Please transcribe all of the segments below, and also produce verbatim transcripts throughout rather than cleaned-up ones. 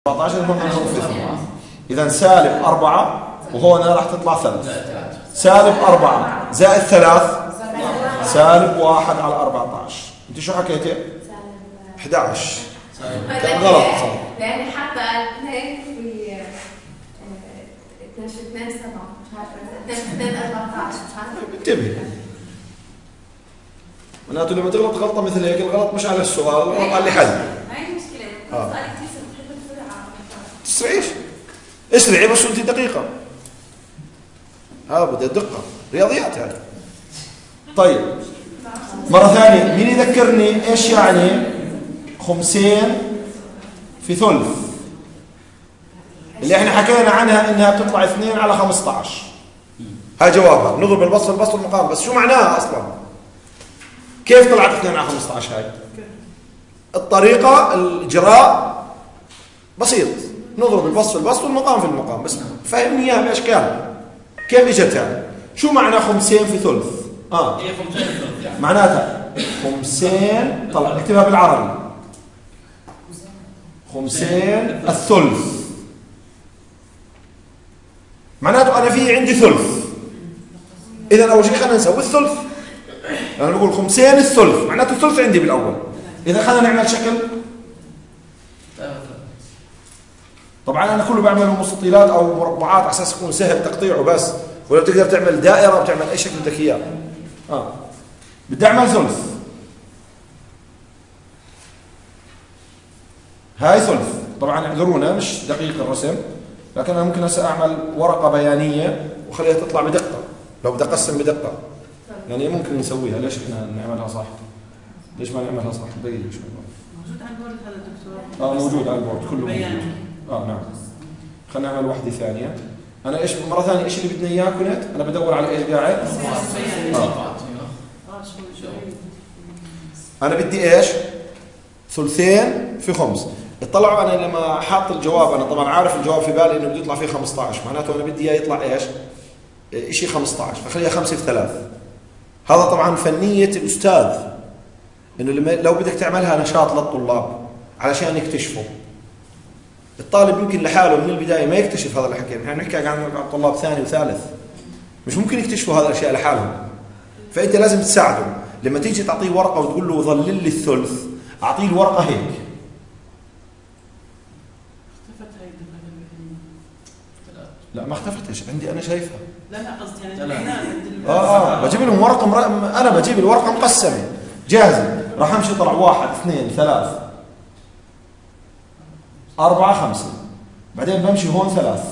أربعة عشر هم نخففهم. إذا سالب أربعة وهون راح تطلع ثلاث. سالب أربعة زائد ثلاث سالب واحد على أربعة عشر. أنت شو حكيتي؟ أحد عشر. كان غلط صح. لأن حتى اثنين في اثنين في اثنين سبعة مش عارفة اثنين في اثنين أربعة عشر مش عارفة. انتبهي. معناته لما تغلط غلطة مثل هيك الغلط مش على السؤال، الغلط على اللي حل. هاي المشكلة. آه. سؤالك كثير بتحب بسرعة. تسرعيش. اسرعي بس أنت دقيقة. ها بدها دقة، رياضيات يعني. طيب مرة ثانية مين يذكرني ايش يعني خمسين في ثلث اللي احنا حكينا عنها انها بتطلع اثنين على خمسة عشر. هاي جوابها، نضرب البسط البسط والمقام، بس شو معناها اصلا؟ كيف طلعت اثنين على خمسة عشر هاي؟ الطريقة الاجراء بسيط، نضرب البسط في البسط والمقام في المقام، بس فهمني اياها باشكال. كيف اجت هاي؟ شو معنى خمسين في ثلث؟ اه هي خمسين في ثلث يعني معناتها خمسين، طلع اكتبها بالعربي، خمسين الثلث. معناته انا في عندي ثلث، اذا اول شيء خلينا نسوي الثلث. انا بقول خمسين الثلث معناته الثلث عندي بالاول. اذا خلينا نعمل شكل، طبعا انا كله بعمله مستطيلات او مربعات على اساس يكون سهل تقطيعه بس، ولا بتقدر تعمل دائره وبتعمل اي شكل بدك اياه. اه بدي اعمل ثلث، هاي ثلث. طبعا اعذرونا مش دقيق الرسم، لكن انا ممكن هسه اعمل ورقه بيانيه واخليها تطلع بدقه لو بدي اقسم بدقه. يعني ممكن نسويها، ليش احنا نعملها صح؟ ليش ما نعملها صح؟ دقيقه شوي. موجود على البورد هذا الدكتور؟ اه موجود على البورد كله موجود. اه نعم. خلينا نعمل وحده ثانيه. انا ايش مره ثانيه ايش اللي بدنا اياه كنت؟ انا بدور على ايش قاعد؟ اه انا بدي ايش؟ ثلثين في خمس. اطلعوا انا لما حاط الجواب، انا طبعا عارف الجواب في بالي انه بده يطلع فيه خمسة عشر، معناته انا بدي اياه يطلع ايش؟ شيء خمسة عشر، فخليها خمسة في ثلاث. هذا طبعا فنيه الاستاذ، انه لما لو بدك تعملها نشاط للطلاب علشان يكتشفوا. الطالب يمكن لحاله من البدايه ما يكتشف هذا اللي حكينا، احنا بنحكي عن طلاب ثاني وثالث، مش ممكن يكتشفوا هذه الاشياء لحالهم. فانت لازم تساعده، لما تيجي تعطيه ورقه وتقول له ظلل لي الثلث، اعطيه الورقه هيك. اختفت هاي الدبابه. لا ما اختفتش، عندي انا شايفها. لا لا قصدي يعني اه اه بجيب لهم ورقه مر... انا بجيب الورقه مقسمه جاهزه، راح امشي طلع واحد اثنين ثلاث أربعة خمسة، بعدين بمشي هون ثلاث.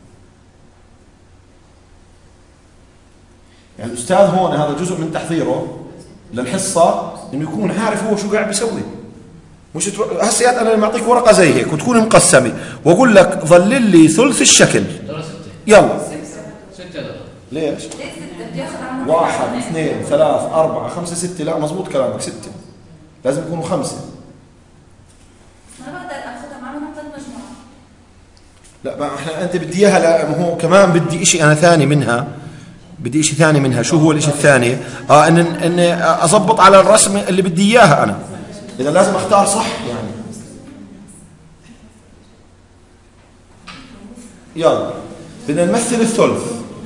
يعني الأستاذ هون هذا جزء من تحضيره للحصة، إنه يكون عارف هو شو قاعد بيسوي. مش ترو... هسه أنا لما أعطيك ورقة زي هيك وتكون مقسمة وأقول لك ظلل لي ثلث الشكل، يلا ستة. ليش؟ واحد اثنين ثلاث أربعة خمسة ستة. لا مزبوط كلامك، ستة لازم يكونوا خمسة. ما بقدر أخذها معنا نفس المجموعة. لا ما احنا انت بدي اياها، لا ما هو كمان بدي شيء انا ثاني منها، بدي شيء ثاني منها. شو هو الشيء الثاني؟ اه ان ان اضبط على الرسم اللي بدي اياها انا. اذا لازم اختار صح يعني. يلا بدنا نمثل الثلث.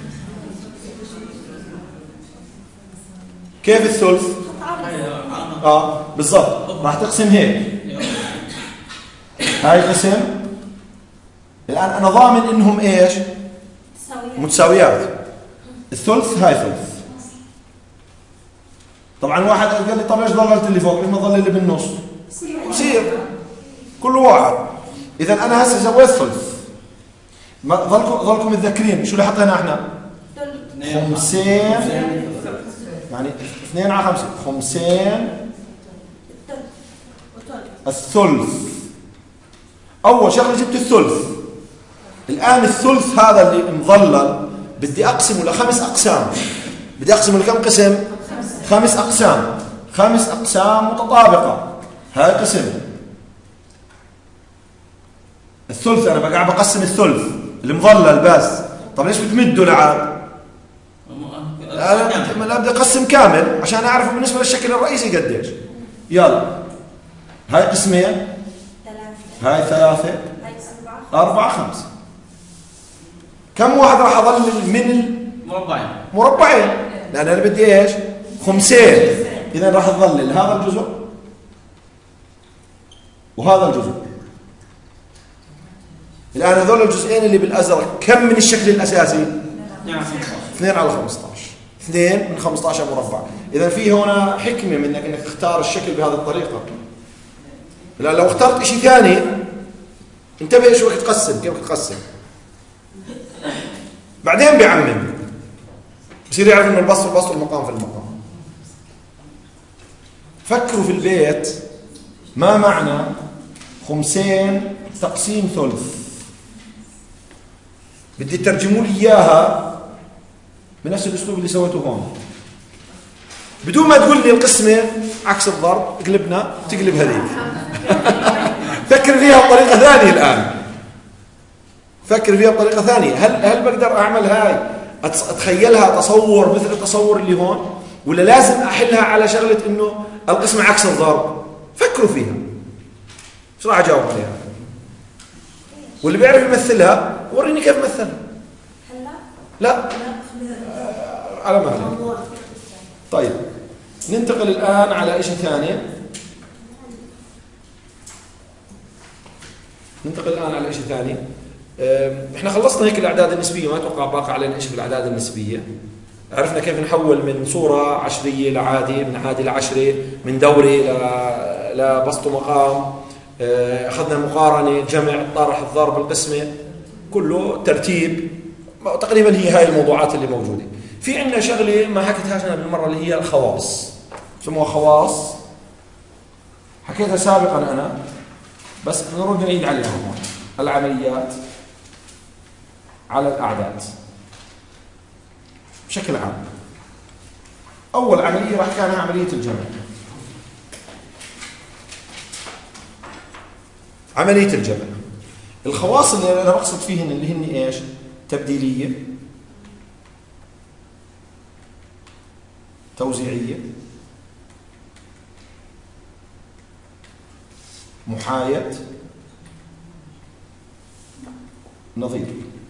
كيف الثلث؟ اه بالضبط، راح تقسم هيك. هاي قسم. الآن أنا ضامن إنهم إيش؟ متساويات. الثلث هاي ثلث. طبعا واحد قال لي طب ليش ضللت اللي فوق؟ ليش ما ضل اللي بالنص؟ بصير كل واحد. إذا أنا هسه سويت ثلث. ما ظلكم ظلكم متذكرين شو اللي حطينا إحنا؟ خمسين، يعني اثنين على خمسة، خمسين الثلث. أول شغلة جبت الثلث. الآن الثلث هذا اللي مظلل بدي أقسمه لخمس أقسام. بدي أقسمه لكم قسم؟ خمس أقسام. خمس أقسام متطابقة. هاي قسم الثلث. أنا بقى بقسم الثلث المظلل بس. طب ليش بتمده لعاد؟ لا بدي أقسم كامل عشان أعرف بالنسبة للشكل الرئيسي قديش. يلا هاي قسمين، هاي ثلاثة، أربعة خمسة. كم واحد راح أظلل من مربعين المربعين؟ لأن أنا بدي إيش؟ خمسين. إذا راح تظلل هذا الجزء وهذا الجزء. الآن هذول الجزئين اللي بالأزرق كم من الشكل الأساسي؟ نعم اثنين على خمسة عشر. اثنين من خمسة عشر مربع. إذا في هنا حكمة منك إنك تختار الشكل بهذه الطريقة. لأن لو اخترت شيء ثاني انتبه ايش وقت تقسم، كيف تقسم. بعدين بيعمم بصير يعرف انه البسط في البسط والمقام في المقام. فكروا في البيت ما معنى خمسين تقسيم ثلث. بدي ترجموا لي اياها بنفس الاسلوب اللي سويته هون، بدون ما تقول لي القسمه عكس الضرب اقلبنا تقلب هذيك. فكر فيها بطريقه ثانيه الان. فكر فيها بطريقه ثانيه. هل هل بقدر اعمل هاي اتخيلها تصور مثل التصور اللي هون، ولا لازم احلها على شغله انه القسمه عكس الضرب؟ فكروا فيها. شو راح اجاوب عليها؟ واللي بيعرف يمثلها وريني كيف مثلها. لا على مهلك. طيب ننتقل الآن على شيء ثاني. ننتقل الآن على شيء ثاني. احنا خلصنا هيك الأعداد النسبية، ما أتوقع باقي علينا شيء في الأعداد النسبية. عرفنا كيف نحول من صورة عشرية لعادي، من عادي لعشرة، من دوري لبسط ومقام. أخذنا المقارنة، جمع، الطرح، الضرب، القسمة، كله ترتيب. تقريبا هي هاي الموضوعات اللي موجودة. في عندنا شغلة ما حكيتهاش أنا بالمرة اللي هي الخواص، سموها خواص. حكيتها سابقا أنا بس نرد نعيد عليها هون. العمليات على الأعداد بشكل عام. أول عملية راح كانها عملية الجمع. عملية الجمع الخواص اللي أنا بقصد فيهن اللي هن إيش؟ تبديلية، توزيعية، محايد، نظير.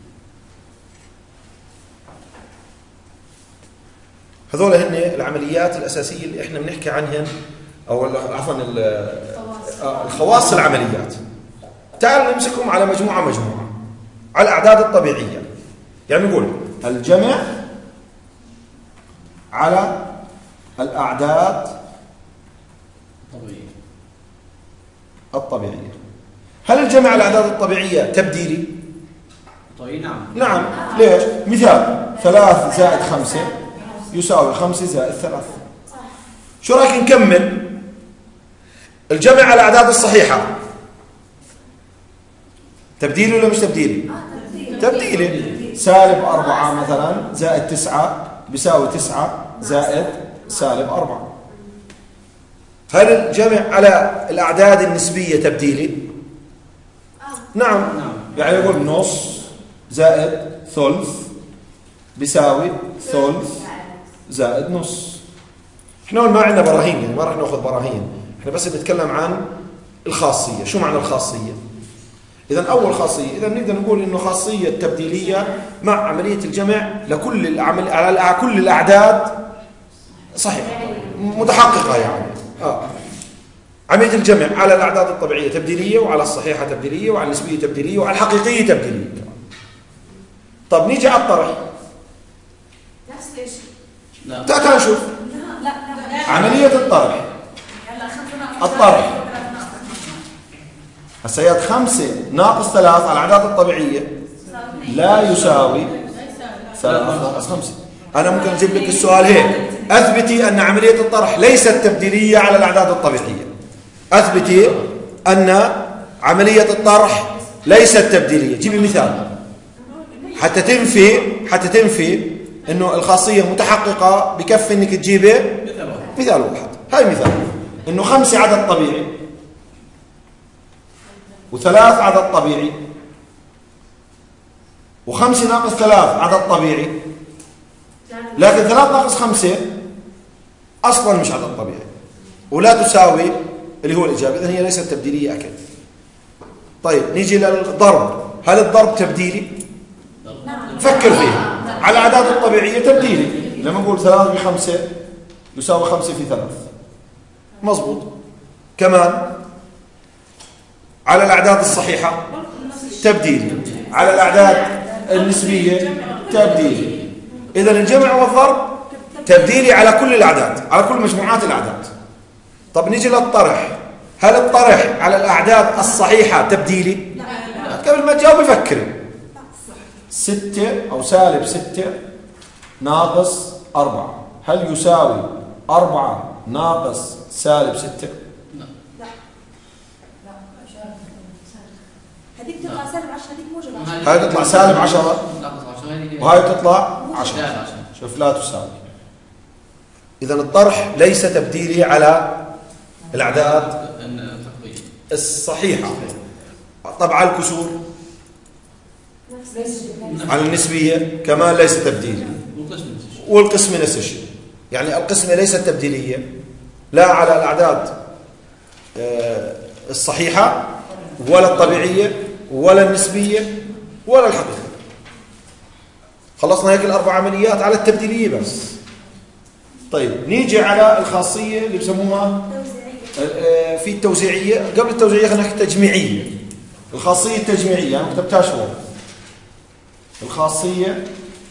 هذول هن العمليات الأساسية اللي احنا بنحكي عنهن، أو عفوا الخواص العمليات. تعالوا نمسكهم على مجموعة مجموعة على الأعداد الطبيعية. يعني نقول الجمع على الأعداد الطبيعية. هل الجمع على الأعداد الطبيعية تبديلي؟ نعم. نعم. ليش؟ مثال ثلاث زائد خمسة يساوي خمسة زائد ثلاث. شو رأيك نكمل؟ الجمع على الأعداد الصحيحة تبديلي ولا مش تبديلي؟ تبديلي. سالب أربعة مثلا زائد تسعة بيساوي تسعة زائد سالب أربعة. هل الجمع على الأعداد النسبية تبديلي؟ نعم. يعني يقول نص زائد ثلث بيساوي ثلث زائد نص. احنا ما عندنا براهين، يعني ما راح ناخذ براهين، احنا بس بنتكلم عن الخاصية. شو معنى الخاصية؟ إذا أول خاصية، إذا نقدر نقول إنه خاصية تبديلية مع عملية الجمع لكل العمل على كل الأعداد صحيحة متحققة. يعني آه. عملية الجمع على الأعداد الطبيعية تبديلية، وعلى الصحيحة تبديلية، وعلى النسبية تبديلية، وعلى الحقيقية تبديلية. طب نيجي على الطرح. نفس الشيء. لا. تعال نشوف لا لا. عملية الطرح. الطرح هسيات خمسة ناقص ثلاث على الأعداد الطبيعية لا يساوي ثلاث ناقص خمسة. أنا ممكن أجيب لك السؤال هيك: أثبتي أن عملية الطرح ليست تبديلية على الأعداد الطبيعية. أثبتي أن عملية الطرح ليست تبديلية. جيبي مثال حتى تنفي حتى تنفي إنه الخاصية متحققة. بكفي إنك تجيبي مثال واحد. هاي مثال إنه خمسة عدد طبيعي وثلاث عدد طبيعي، وخمسة ناقص ثلاث عدد طبيعي، لكن ثلاث ناقص خمسة أصلا مش عدد طبيعي ولا تساوي اللي هو الإجابة. إذن هي ليست تبديلية أكيد. طيب نيجي للضرب، هل الضرب تبديلي؟ فكر فيها. على الأعداد الطبيعية تبديلي، لما نقول ثلاثة بخمسة يساوي خمسة في ثلاث، مضبوط. كمان على الأعداد الصحيحة تبديلي، على الأعداد النسبية تبديلي. إذا الجمع والضرب تبديلي على كل الأعداد، على كل مجموعات الأعداد. طب نيجي للطرح، هل الطرح على الأعداد الصحيحة تبديلي؟ لا. قبل ما تجاوب فكري. ستة أو سالب ستة ناقص أربعة، هل يساوي أربعة ناقص سالب ستة؟ لا لا هذيك تطلع سالب عشرة، هذيك موجب عشرة. هاي تطلع سالب عشرة وهاي تطلع عشرة، شوف لا تساوي. إذا الطرح ليس تبديلي على الأعداد الصحيحة. طبعا على الكسور، على النسبية كمان ليس تبديلي، والقسمة نفس الشيء. يعني القسمة ليست تبديلية لا على الأعداد الصحيحة ولا الطبيعية ولا النسبية ولا الحقيقية. خلصنا هيك الأربع عمليات على التبديلية بس. طيب نيجي على الخاصية اللي بسموها في التوزيعية. قبل التوزيعية خلينا نحكي التجميعية. الخاصية التجميعية أنا كتبتها شو؟ الخاصية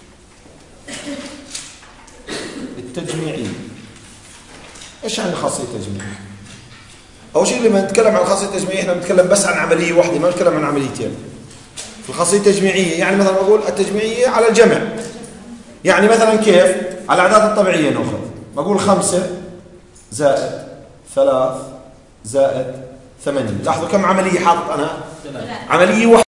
التجميعية. إيش يعني الخاصية التجميعية؟ أول شيء لما نتكلم عن الخاصية التجميعية إحنا بنتكلم بس عن عملية واحدة، ما نتكلم عن عمليتين. في الخاصية التجميعية يعني مثلا بقول التجميعية على الجمع. يعني مثلا كيف؟ على الأعداد الطبيعية نأخذ، بقول خمسة زائد ثلاث زائد ثمانية. لاحظوا كم عملية حاطط أنا؟ عملية واحدة.